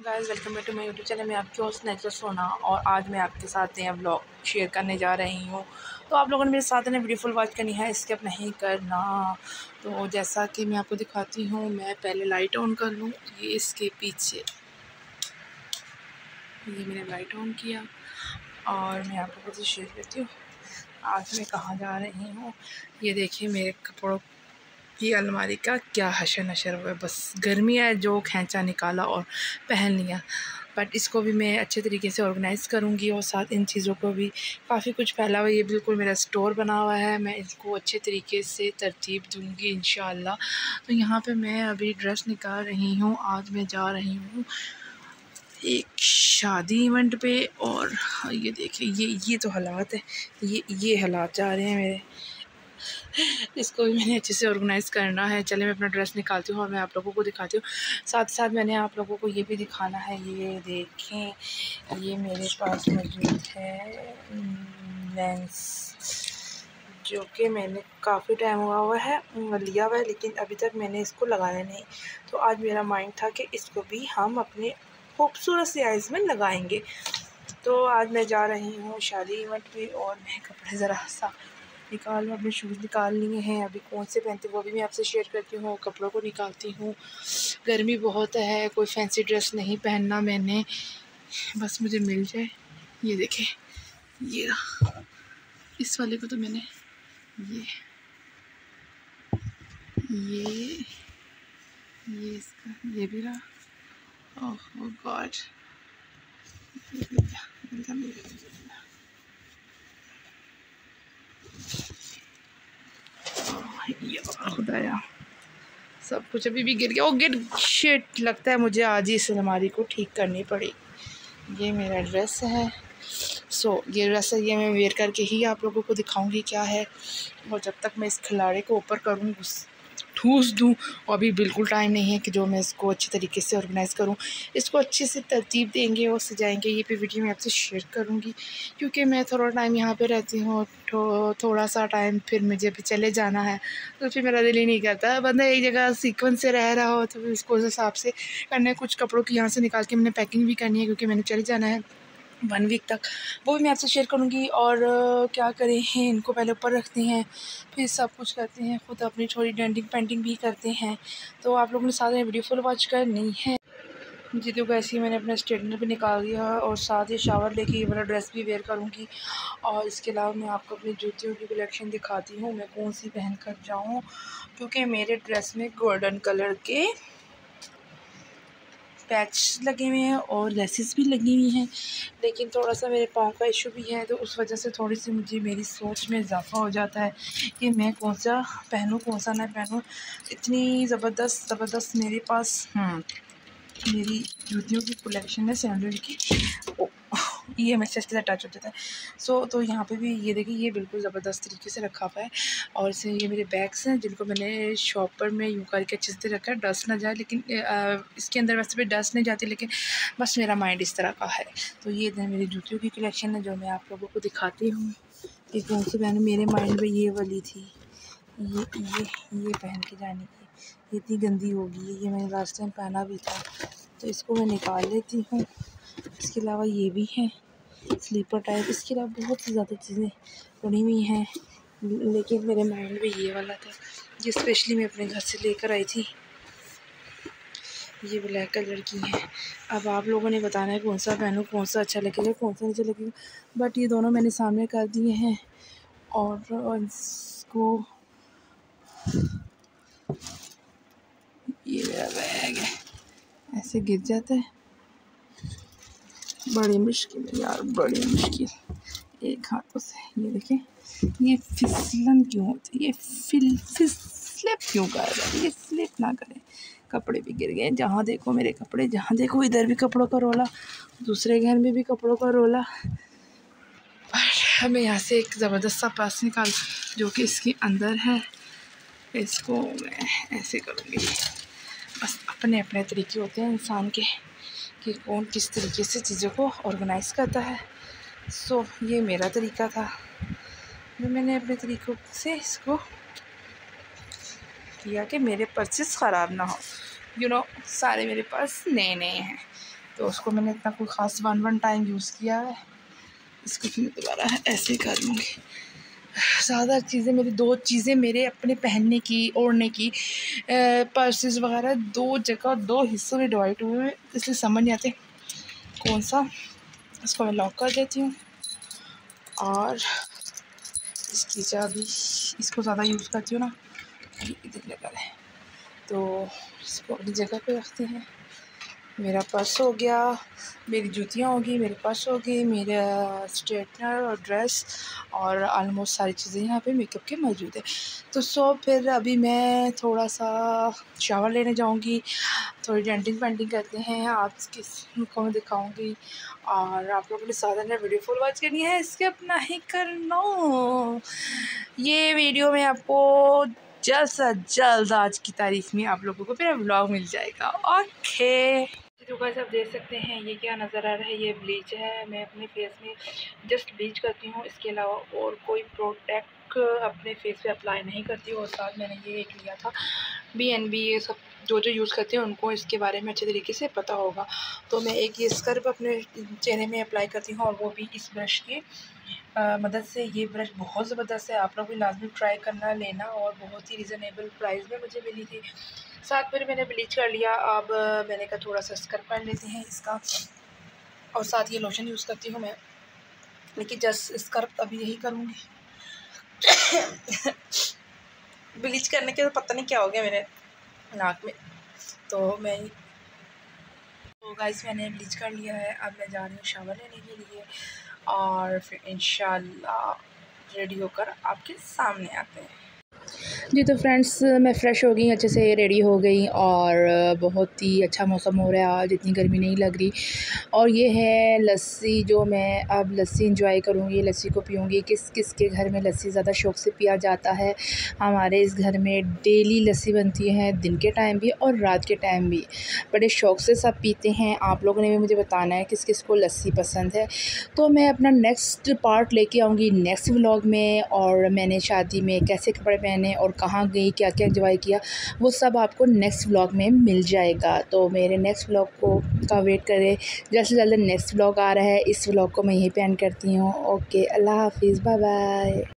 Guys, welcome back to my YouTube channel में आपकी host natural सोना। और आज मैं आपके साथ नया ब्लॉग शेयर करने जा रही हूँ। तो आप लोगों ने मेरे साथ ने वीडियो फुल वॉच करनी है, स्किप नहीं करना। तो जैसा कि मैं आपको दिखाती हूँ, मैं पहले लाइट ऑन कर लूँ। ये इसके पीछे ये मैंने लाइट ऑन किया और मैं आप लोगों से शेयर करती हूँ आज मैं कहाँ जा रही हूँ। ये देखिए मेरे कपड़ों की अलमारी का क्या हशर नशर हुआ है। बस गर्मी है जो खींचा निकाला और पहन लिया। बट इसको भी मैं अच्छे तरीके से ऑर्गेनाइज़ करूँगी और साथ इन चीज़ों को भी काफ़ी कुछ फैला हुआ है। ये बिल्कुल मेरा स्टोर बना हुआ है, मैं इसको अच्छे तरीके से तरतीब दूँगी इंशाअल्लाह। तो यहाँ पे मैं अभी ड्रेस निकाल रही हूँ। आज मैं जा रही हूँ एक शादी इवेंट पे। और ये देखिए ये तो हालात है, ये हालात जा रहे हैं मेरे। इसको भी मैंने अच्छे से ऑर्गेनाइज़ करना है। चले मैं अपना ड्रेस निकालती हूँ और मैं आप लोगों को दिखाती हूँ। साथ साथ मैंने आप लोगों को ये भी दिखाना है। ये देखें, ये मेरे पास मौजूद है लेंस, जो कि मैंने काफ़ी टाइम हुआ है लिया हुआ है, लेकिन अभी तक मैंने इसको लगाया नहीं। तो आज मेरा माइंड था कि इसको भी हम अपने खूबसूरत सी आइज़ में लगाएंगे। तो आज मैं जा रही हूँ शादी इवेंट पे और मैं कपड़े ज़रा सा निकाल अपने शूज़ निकाल लिए हैं। अभी कौन से पहनते वो भी मैं आपसे शेयर करती हूँ। कपड़ों को निकालती हूँ। गर्मी बहुत है, कोई फैंसी ड्रेस नहीं पहनना मैंने, बस मुझे मिल जाए। ये देखें, ये इस वाले को तो मैंने ये इसका ये भी रहा। ओह गॉड, खुदाया सब कुछ अभी भी गिर गया। ओ गिर शिट, लगता है मुझे आज ही इस अलमारी को ठीक करनी पड़ेगी। ये मेरा ड्रेस है। ये ड्रेस है, ये मैं वेयर करके ही आप लोगों को दिखाऊंगी क्या है। और जब तक मैं इस खिलाड़े को ऊपर करूँ ठूस दूँ, और अभी बिल्कुल टाइम नहीं है कि जो मैं इसको अच्छी तरीके से ऑर्गेनाइज़ करूँ। इसको अच्छे से तरतीब देंगे और सजाएंगे। ये भी वीडियो मैं आपसे शेयर करूँगी, क्योंकि मैं थोड़ा टाइम यहाँ पे रहती हूँ। थोड़ा सा टाइम फिर मुझे भी चले जाना है, तो फिर मेरा दिल ही नहीं करता। बंदा एक जगह सीक्वेंस से रह रहा हो तो फिर उसको उस हिसाब से करना है। कुछ कपड़ों की यहाँ से निकाल के मैंने पैकिंग भी करनी है, क्योंकि मैंने चले जाना है 1 वीक तक। वो भी मैं आपसे शेयर करूँगी। और क्या करें हैं, इनको पहले ऊपर रखते हैं, फिर सब कुछ करते हैं, ख़ुद अपनी थोड़ी डेंटिंग पेंटिंग भी करते हैं। तो आप लोगों ने साथ में वीडियो फुल वॉच करनी है। जी तो वैसे ही मैंने अपना स्ट्रेटनर भी निकाल दिया और साथ ही शावर लेके ये वाला ड्रेस भी वेयर करूँगी। और इसके अलावा मैं आपको अपनी जूतियों की कलेक्शन दिखाती हूँ, मैं कौन सी पहन कर जाऊँ, क्योंकि मेरे ड्रेस में गोल्डन कलर के पैच लगे हुए हैं और लेसेस भी लगी हुई हैं। लेकिन थोड़ा सा मेरे पाँव का इशू भी है, तो उस वजह से थोड़ी सी मुझे मेरी सोच में इजाफा हो जाता है कि मैं कौन सा पहनूँ कौन सा ना पहनूँ। इतनी ज़बरदस्त मेरे पास मेरी जूतियों की कलेक्शन है सैंडल की। ये मेरे चेस्ट के साथ टच हो जाता है। तो यहाँ पे भी ये देखिए, ये बिल्कुल ज़बरदस्त तरीके से रखा हुआ है। और इसे ये मेरे बैग्स हैं, जिनको मैंने शॉपर में यूँ करके अच्छे से रखा है, डस्ट ना जाए। लेकिन इसके अंदर वैसे भी डस्ट नहीं जाती, लेकिन बस मेरा माइंड इस तरह का है। तो ये मेरी जूतियों की कलेक्शन है, जो मैं आप लोगों को दिखाती हूँ कि कौन सी पहन। मेरे माइंड में ये वाली थी, ये पहन के जाने की। ये इतनी गंदी होगी, ये मैंने लास्ट टाइम पहना भी था, तो इसको मैं निकाल लेती हूँ। इसके अलावा ये भी है स्लीपर टाइप। इसके अलावा बहुत सी ज़्यादा चीज़ें पड़ी हुई हैं, लेकिन मेरे माइंड में ये वाला था, ये स्पेशली मैं अपने घर से लेकर आई थी। ये ब्लैक कलर की है। अब आप लोगों ने बताना है कौन सा पहनूं, कौन सा अच्छा लगेगा, कौन सा अच्छा लगेगा। बट ये दोनों मैंने सामने कर दिए हैं। और इसको, ये मेरा बैग है, ऐसे गिर जाता है, बड़ी मुश्किल है यार, बड़ी मुश्किल एक हाथों से। ये देखें, ये फिसलन क्यों होती है, ये स्लिप क्यों कर रहा है, ये स्लिप ना करे। कपड़े भी गिर गए, जहाँ देखो मेरे कपड़े, जहाँ देखो इधर भी कपड़ों का रोला, दूसरे घर में भी कपड़ों का रोला। हमें यहाँ से एक ज़बरदस्त सा पर्स निकाल, जो कि इसके अंदर है। इसको मैं ऐसे करूँगी। बस अपने अपने तरीके होते हैं इंसान के, कि कौन किस तरीके से चीज़ों को ऑर्गेनाइज़ करता है। ये मेरा तरीका था, जो मैंने अपने तरीक़ों से इसको किया कि मेरे पर्चेस ख़राब ना हो। सारे मेरे पर्स नए हैं। तो उसको मैंने इतना कोई ख़ास वन टाइम यूज़ किया है। इसको फिर दोबारा ऐसे ही कर लूँगी। ज़्यादा चीज़ें मेरी 2 चीज़ें मेरे अपने पहनने की, ओढ़ने की, पर्सेस वगैरह 2 जगह 2 हिस्सों में डिवाइड हुए हैं, इसलिए समझ नहीं आते कौन सा। इसको मैं लॉक कर देती हूँ और इसकी चाबी, इसको ज़्यादा यूज़ करती हूँ ना, इधर लगा है, तो इसको अपनी जगह पे रखते हैं। मेरा पर्स हो गया, मेरी जूतियाँ होगी, मेरे पर्स होगी, मेरा स्ट्रेटनर और ड्रेस और ऑलमोस्ट सारी चीज़ें यहाँ पे मेकअप के मौजूद है। तो फिर अभी मैं थोड़ा सा शावर लेने जाऊँगी, थोड़ी डेंटिंग पेंटिंग करते हैं, आप किसको मैं दिखाऊँगी और आप लोगों के साथ में वीडियो फुल वॉच करनी है, स्किप नहीं करना। ये वीडियो में आपको जल्द से जल्द आज की तारीख में आप लोगों को फिर व्लॉग मिल जाएगा। ओके, तो गाइस आप देख सकते हैं ये क्या नज़र आ रहा है, ये ब्लीच है। मैं अपने फेस में जस्ट ब्लीच करती हूँ, इसके अलावा और कोई प्रोडक्ट अपने फेस पे अप्लाई नहीं करती हूँ। और साथ मैंने ये एक लिया था BNB, ये सब जो यूज़ करते हैं उनको इसके बारे में अच्छे तरीके से पता होगा। तो मैं एक ये स्क्रब अपने चेहरे में अप्लाई करती हूँ और वो भी इस ब्रश की मदद से। ये ब्रश बहुत ज़बरदस्त है, आप लोग भी लाजमी ट्राई करना, लेना, और बहुत ही रिज़नेबल प्राइस में मुझे मिली थी। साथ फिर मैंने ब्लीच कर लिया। अब मैंने कहा थोड़ा सा स्क्रब कर लेते हैं इसका, और साथ ये लोशन यूज़ करती हूँ मैं, लेकिन जस्ट स्क्रब अभी यही करूँगी। ब्लीच करने के तो पता नहीं क्या हो गया मेरे नाक में, तो गाइस मैंने ब्लीच कर लिया है। अब मैं जा रही हूँ शावर लेने के लिए और फिर इंशाल्लाह रेडी होकर आपके सामने आते हैं। जी तो फ्रेंड्स, मैं फ़्रेश हो गई, अच्छे से रेडी हो गई और बहुत ही अच्छा मौसम हो रहा है आज, इतनी गर्मी नहीं लग रही। और ये है लस्सी, जो मैं अब लस्सी इंजॉय करूँगी, लस्सी को पीऊँगी। किस किस के घर में लस्सी ज़्यादा शौक़ से पिया जाता है। हमारे इस घर में डेली लस्सी बनती है, दिन के टाइम भी और रात के टाइम भी, बड़े शौक़ से सब पीते हैं। आप लोगों ने भी मुझे बताना है किस किस को लस्सी पसंद है। तो मैं अपना नेक्स्ट पार्ट लेके आऊँगी नेक्स्ट व्लॉग में, और मैंने शादी में कैसे कपड़े पहने और कहाँ गई, क्या क्या एंजॉय किया, वो सब आपको नेक्स्ट व्लॉग में मिल जाएगा। तो मेरे नेक्स्ट व्लॉग का वेट करें, जल्द से जल्द नेक्स्ट व्लॉग आ रहा है। इस व्लॉग को मैं यहीं पे एंड करती हूँ। ओके, अल्लाह हाफिज़, बाय बाय।